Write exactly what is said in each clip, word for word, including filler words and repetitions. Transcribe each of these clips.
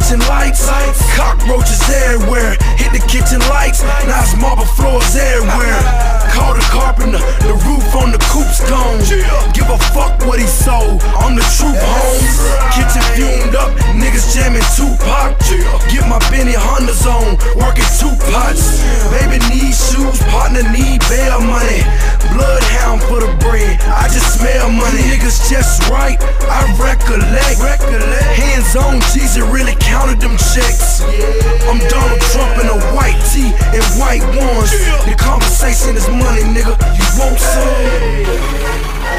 kitchen lights. Cockroaches everywhere, hit the kitchen lights. Now it's marble floors everywhere. Call the carpenter, the roof on the coop's gone. Give a fuck what he sold, I'm the truth, homes. Kitchen fumed up, niggas jamming Tupac. Get my Benny Hondas on, working two pots. Baby need shoes, partner need bail money. Bloodhound for the bread, I just smell money. Niggas just right, I recollect. Hands on, Jeezy really counted them checks. I'm Donald Trump in a white tee and white ones. The conversation is money, nigga, you want some?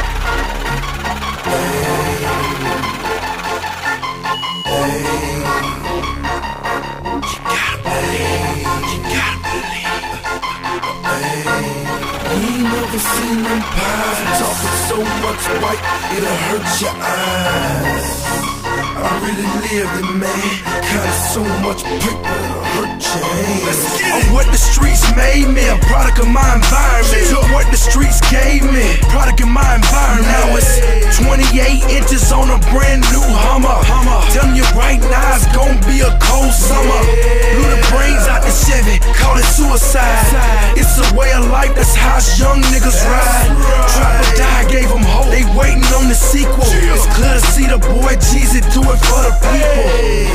Never seen them pies talking so much white, it'll hurt your eyes. I really lived it, man. Kinda so much paper, it'll hurt your hands. I'm what the streets made me, a product of my environment. Took what the streets gave me, product of my environment. Now it's twenty-eight inches on a brand new Hummer. Telling you right now, it's gonna be a cold summer. Blew the brains out the Chevy, call it suicide. It's a way of life, that's how young niggas ride. Trap or die, gave them hope, they waiting on the sequel. It's clear to see the boy Jeezy do it for the people.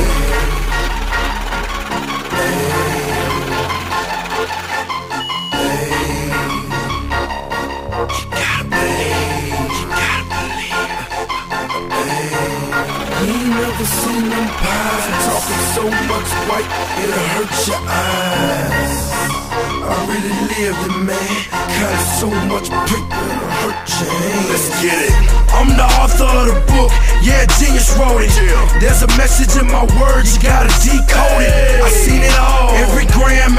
You ain't never seen them pies talking so much white, it'll hurt your eyes. I really lived it, man. Kinda so much paper, it'll hurt your hands. Let's get it. I'm the author of the book, yeah, genius wrote it. There's a message in my words, you gotta decode it. I seen it all, every gram